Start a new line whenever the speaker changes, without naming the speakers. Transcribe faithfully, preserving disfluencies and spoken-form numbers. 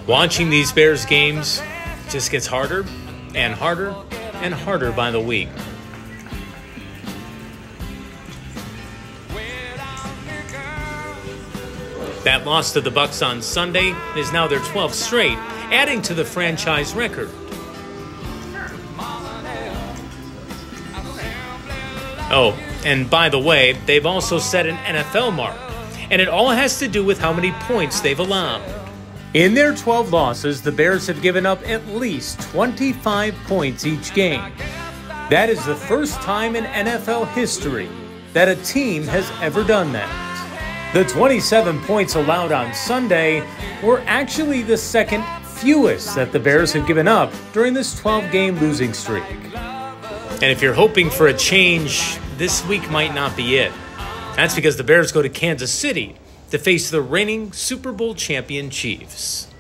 Watching these Bears games just gets harder and harder and harder by the week. That loss to the Bucs on Sunday is now their twelfth straight, adding to the franchise record. Oh, and by the way, they've also set an N F L mark, and it all has to do with how many points they've allowed. In their twelve losses, the Bears have given up at least twenty-five points each game. That is the first time in N F L history that a team has ever done that. The twenty-seven points allowed on Sunday were actually the second fewest that the Bears have given up during this twelve-game losing streak. And if you're hoping for a change, this week might not be it. That's because the Bears go to Kansas City to face the reigning Super Bowl champion Chiefs.